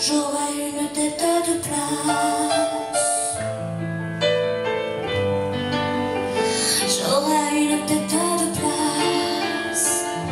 j'aurai une tête de place. J'aurai une tête de place.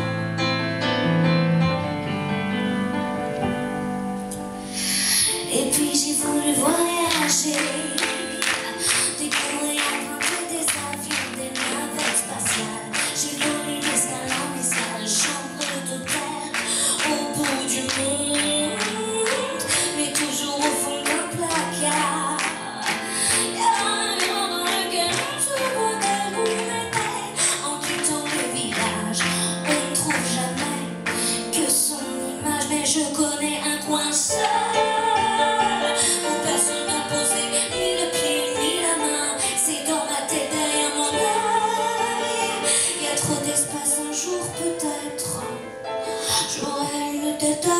Et puis j'ai voulu voyager, découvrir des avions, des navettes spatiales. J'ai volé l'escale en escale, chambre d'hôtel au bout du monde, mais toujours au fond d'un placard. Y'a un mur dans lequel on se modèle où on était. En quittant le village, on ne trouve jamais que son image, mais je connais un coin seul où personne n'a posé ni le pied ni la main. C'est dans ma tête, derrière mon œil. Y'a trop d'espace, un jour peut-être j'aurai une tête de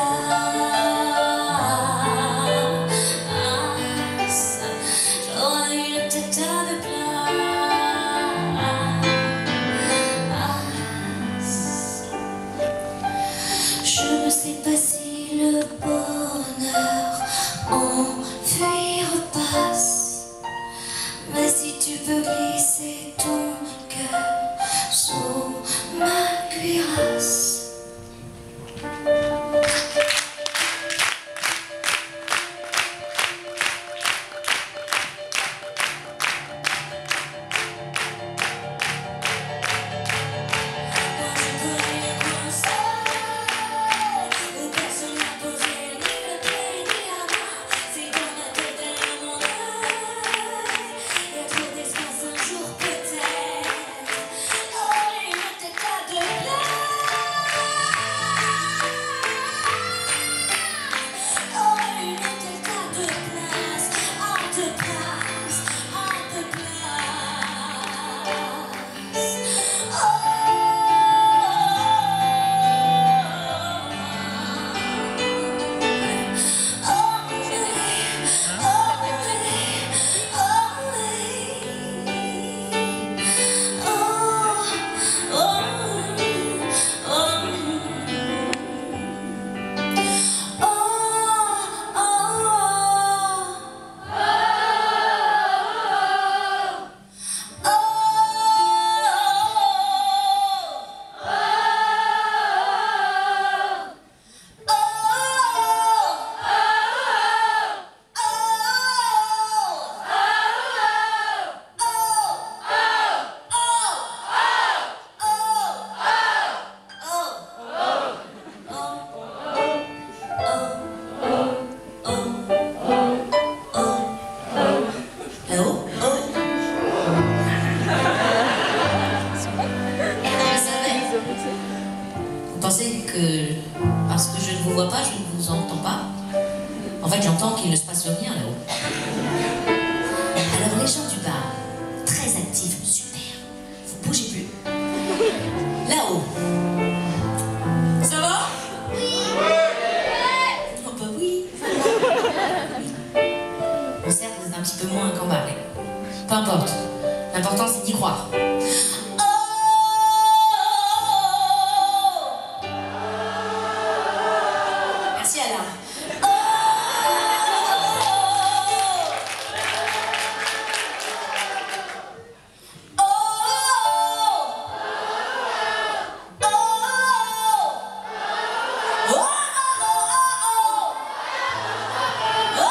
place. J'aurai une tête de place. Je ne sais pas si le bonheur enfuir passe, mais si tu peux glisser ton cœur sous ma cuirasse. Vous pensez que parce que je ne vous vois pas, je ne vous entends pas? En fait, j'entends qu'il ne se passe rien là-haut. Alors les gens du bar, très actifs, super, vous bougez plus. Là-haut. Ça va? Oui. Oh bah oui. Bon, certes, vous êtes un petit peu moins qu'en bas, mais peu importe. L'important, c'est d'y croire. Merci Alain.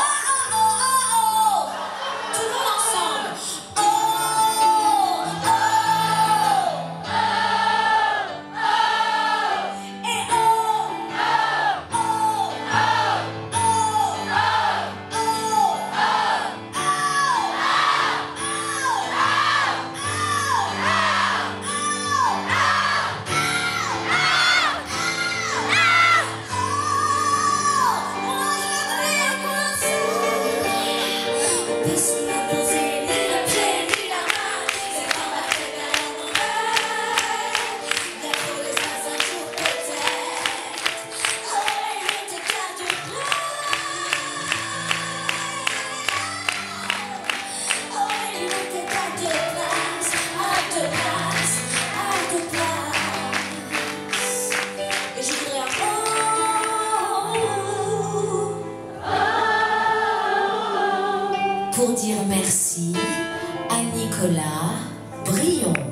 Tout le monde ensemble. pour dire merci à Nicolas Brion.